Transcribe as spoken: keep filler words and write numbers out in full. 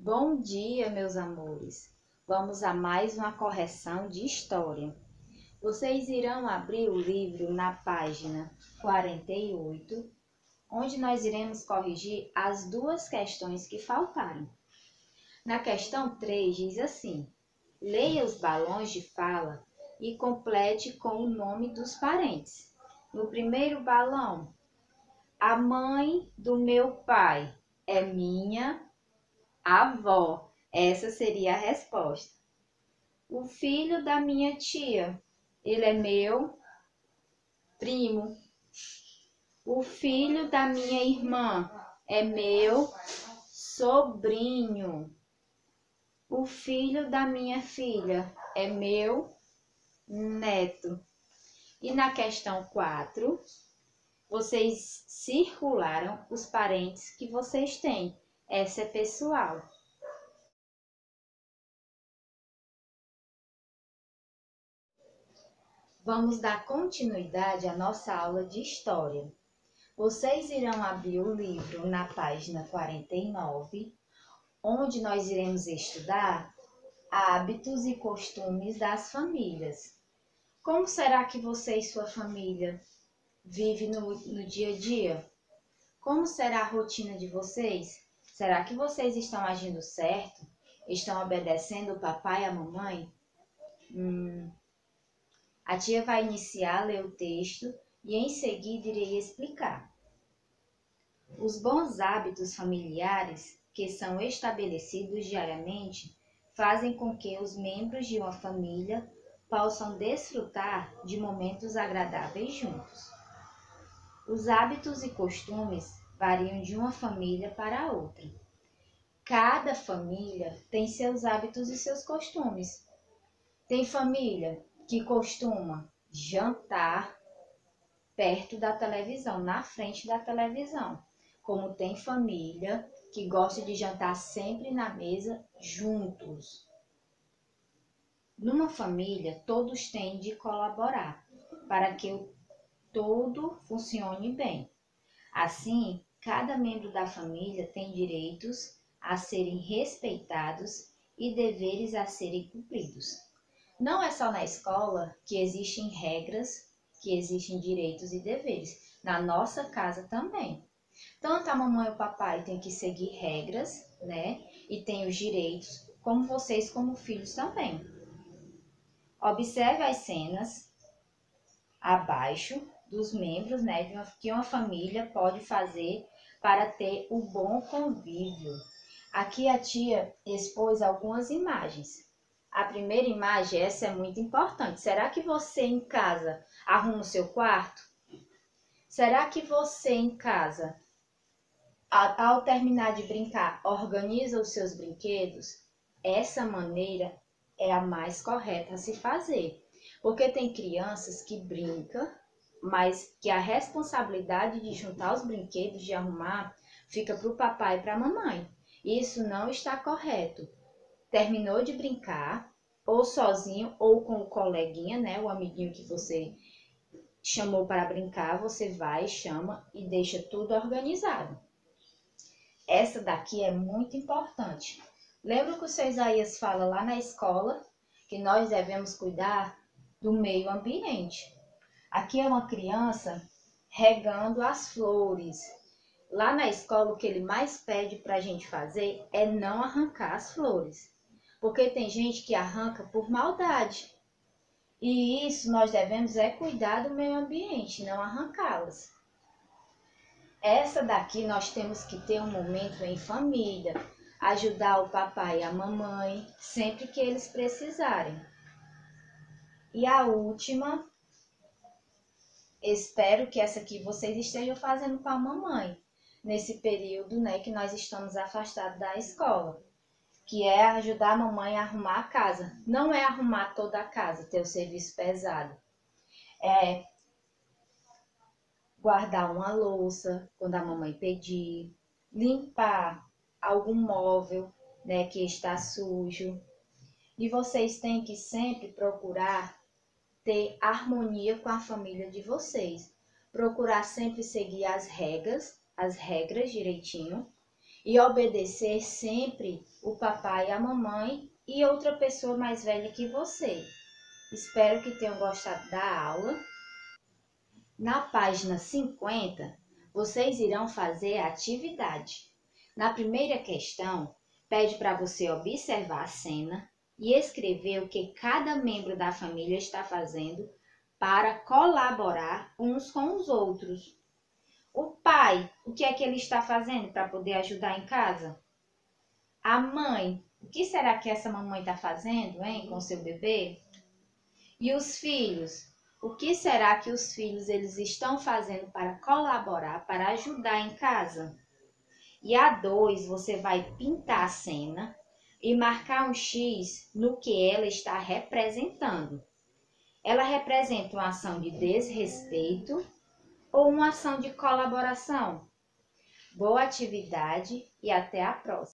Bom dia, meus amores. Vamos a mais uma correção de história. Vocês irão abrir o livro na página quarenta e oito, onde nós iremos corrigir as duas questões que faltaram. Na questão três diz assim: leia os balões de fala e complete com o nome dos parentes. No primeiro balão, a mãe do meu pai é minha avó. Essa seria a resposta. O filho da minha tia, ele é meu primo. O filho da minha irmã é meu sobrinho. O filho da minha filha é meu neto. E na questão quatro, vocês circularam os parentes que vocês têm. Essa é pessoal. Vamos dar continuidade à nossa aula de história. Vocês irão abrir o livro na página quarenta e nove, onde nós iremos estudar hábitos e costumes das famílias. Como será que você e sua família vivem no, no dia a dia? Como será a rotina de vocês? Será que vocês estão agindo certo? Estão obedecendo o papai e a mamãe? Hum... A tia vai iniciar a ler o texto e em seguida irei explicar. Os bons hábitos familiares que são estabelecidos diariamente fazem com que os membros de uma família possam desfrutar de momentos agradáveis juntos. Os hábitos e costumes variam de uma família para outra. Cada família tem seus hábitos e seus costumes. Tem família que costuma jantar perto da televisão, na frente da televisão. Como tem família que gosta de jantar sempre na mesa juntos. Numa família, todos têm de colaborar para que o todo funcione bem. Assim, cada membro da família tem direitos a serem respeitados e deveres a serem cumpridos. Não é só na escola que existem regras, que existem direitos e deveres. Na nossa casa também. Tanto a mamãe e o papai têm que seguir regras, né? E têm os direitos, como vocês como filhos também. Observe as cenas abaixo dos membros, né, de uma, que uma família pode fazer para ter o bom convívio. Aqui a tia expôs algumas imagens. A primeira imagem, essa é muito importante. Será que você em casa arruma o seu quarto? Será que você em casa, ao terminar de brincar, organiza os seus brinquedos? Essa maneira é a mais correta a se fazer. Porque tem crianças que brincam, mas que a responsabilidade de juntar os brinquedos, de arrumar, fica para o papai e para a mamãe. Isso não está correto. Terminou de brincar, ou sozinho, ou com o coleguinha, né, o amiguinho que você chamou para brincar, você vai, chama e deixa tudo organizado. Essa daqui é muito importante. Lembra que o seu Isaías fala lá na escola que nós devemos cuidar do meio ambiente? Aqui é uma criança regando as flores. Lá na escola, o que ele mais pede para a gente fazer é não arrancar as flores. Porque tem gente que arranca por maldade. E isso nós devemos é cuidar do meio ambiente, não arrancá-las. Essa daqui nós temos que ter um momento em família, ajudar o papai e a mamãe sempre que eles precisarem. E a última, espero que essa aqui vocês estejam fazendo com a mamãe, nesse período, né, que nós estamos afastados da escola. Que é ajudar a mamãe a arrumar a casa. Não é arrumar toda a casa, ter o serviço pesado. É guardar uma louça quando a mamãe pedir, limpar algum móvel, né, que está sujo. E vocês têm que sempre procurar ter harmonia com a família de vocês. Procurar sempre seguir as regras, as regras direitinho. e obedecer sempre o papai e a mamãe e outra pessoa mais velha que você. Espero que tenham gostado da aula. Na página cinquenta, vocês irão fazer a atividade. Na primeira questão, pede para você observar a cena e escrever o que cada membro da família está fazendo para colaborar uns com os outros. O pai, o que é que ele está fazendo para poder ajudar em casa? A mãe, o que será que essa mamãe está fazendo, hein, com seu bebê? E os filhos, o que será que os filhos eles estão fazendo para colaborar, para ajudar em casa? E a dois, você vai pintar a cena e marcar um X no que ela está representando. Ela representa uma ação de desrespeito ou uma ação de colaboração? Boa atividade e até a próxima!